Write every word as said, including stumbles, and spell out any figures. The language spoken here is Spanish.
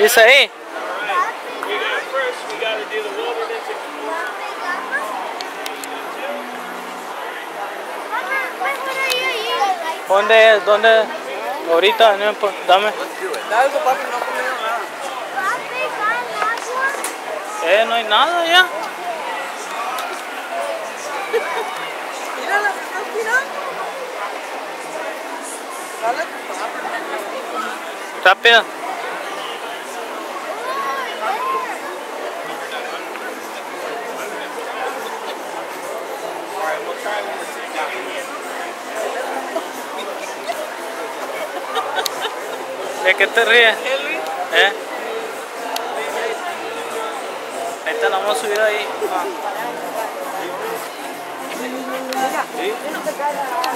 Dice ahí. ¿Dónde es? ¿Dónde? Ahorita, no, pues, dame. Dale eso, papi, no ha comido nada. Eh, no hay nada ya. Mírala, se está tirando. Dale. Rápido. ¿De qué te ríes? ¿Eh? Ahorita la vamos a subir ahí. Ah. ¿Sí?